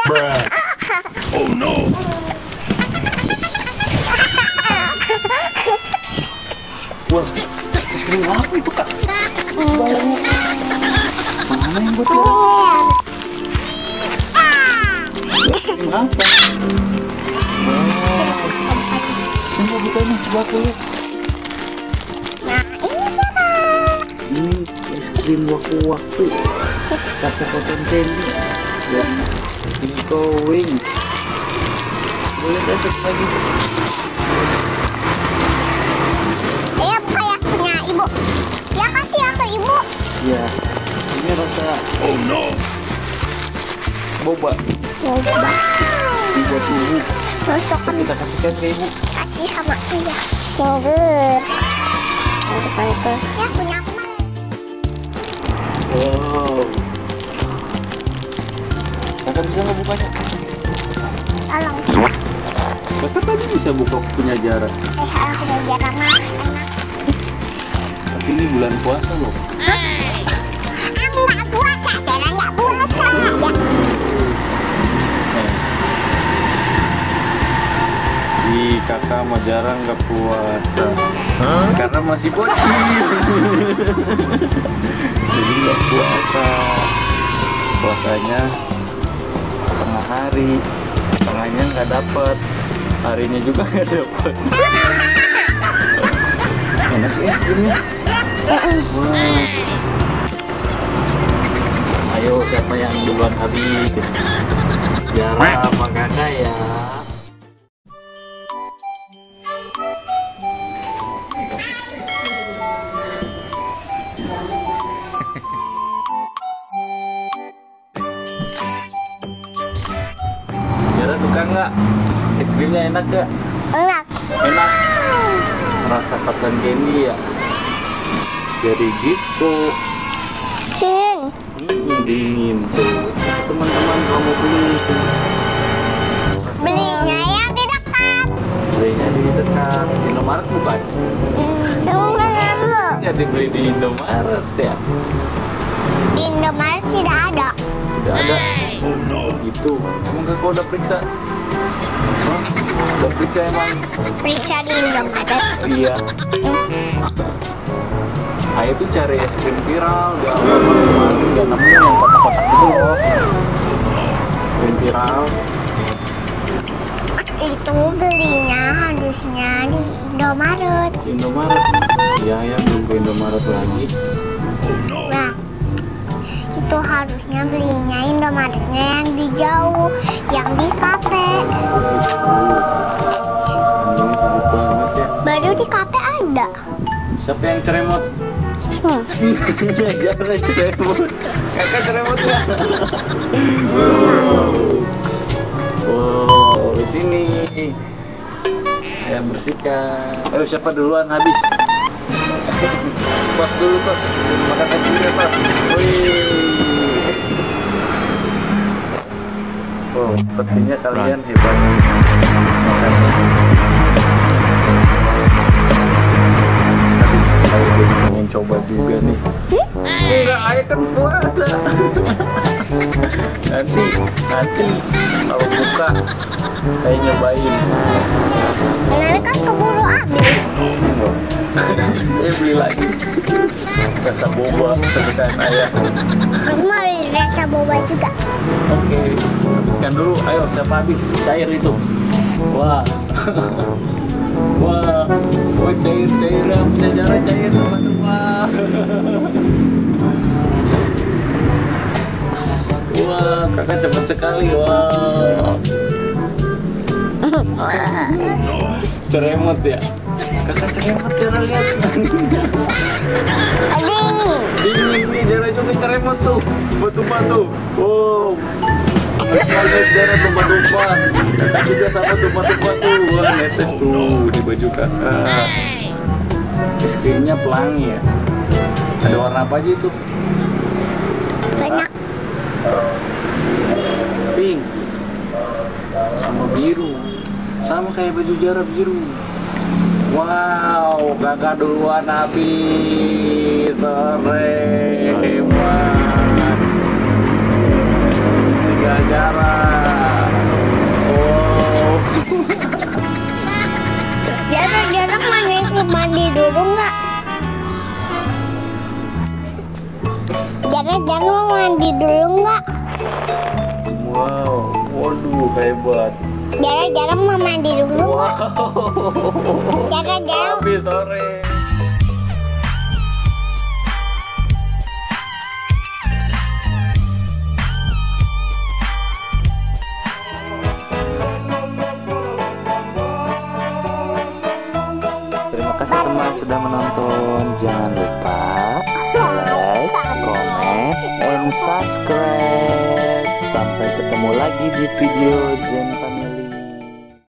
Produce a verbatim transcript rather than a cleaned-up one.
Oh no. Wah, es krim apa itu kak? Mana yang buat itu? Apa? Wow. Semua bukannya coba aku lihat. Nah, ini siapa? Ini es krim waktu-waktu. Rasa cotton candy. Dan going. Boleh masuk lagi. Iya, kayak punya ibu. Ya kasih ya ke ibu. Ya, ini rasa oh no. Boba. Boba. Buat ibu. Masukkan. Kita kasihkan ke ibu. Kasih sama ayah. Finger. Mantap-mantap. Ya punya aku mah. Wow. Kakak bisa nggak bukanya? Tolong. Kakak tadi bisa buka punya jarak. Eh, aku mau jarak mah. Tapi ini bulan puasa loh. Aku nggak puasa, Dara nggak puasa. Ya. Ih, kakak mah jarang nggak puasa. Huh? Karena masih bocil. Jadi nggak puasa. Puasanya setengah hari, setengahnya nggak dapet, harinya juga nggak dapet. Enak ya es krimnya. Wow. Ayo siapa yang duluan habis? Jarang apa kakak ya? Jara suka nggak? Es krimnya enak gak? Enak. Enak. Rasa cotton candy ya. Jadi gitu. Cin. Hmm, dingin tuh. Teman-teman kamu beli. Belinya yang di dekat. Belinya di dekat. Indomaret bukan? Indomaret. Ya dibeli di Indomaret ya. Di Indomaret tidak ada. Tidak ada. Oh no. Gitu. Emang kakak udah periksa? Hah? Udah periksa emang? Periksa di Indomaret. Iya. Ayo tuh cari es krim viral di Alfamart, dia nemuin yang kotak-kotak itu loh. Es krim viral. Itu belinya harusnya di Indomaret. Di Indomaret. Iya ya, belum ke Indomaret lagi. Nah, itu harusnya belinya Indomaretnya yang di jauh, yang di kafe. Ini sibuk banget ya. Baru di kafe ada. Siapa yang ceremot? Hmm. Jangan ceremot. Kakak ceremot ya. Wow, di sini. Ayo bersihkan. Ayo siapa duluan habis? Tos dulu tos. Makan es krimnya tos. Wih. Wow, sepertinya kalian hebat. Makan. Ayo pengen coba juga nih. Enggak, ayo kan puasa. Nanti, nanti kalau buka, saya nyobain. Nanti kan keburu habis. Saya beli lagi. Rasa boba kesukaan ayah. Aku mau beli rasa boba juga. Oke, habiskan dulu. Ayo, siapa habis? Cair itu. Wah. Wah, wah cair-cair ya, punya cara cair teman-teman. Wah, kakak cepat sekali, wah. Ceremot ya, kakak ceremot cara lihat. Dingin. Dingin nih, cara juga ceremot tuh, batu-batu. Wow. Lihat darah tumpah-tumpah. Kakak juga sama tumpah-tumpah tuh. Wah, netes tuh di baju kakak. Es krimnya pelangi ya. Ada warna apa aja itu? Banyak. Pink sama biru. Sama kayak baju Jara biru. Wow, kakak duluan habis. Sore hebat. Tiga jarak. Jara-jara mau mandi dulu nggak? Wow, waduh hebat. Jara-jara mau mandi dulu nggak? Wow. Jara-jara. Habis sore. Terima kasih teman sudah menonton. Jangan lupa like, comment, and subscribe. Sampai ketemu lagi di video Zen Pan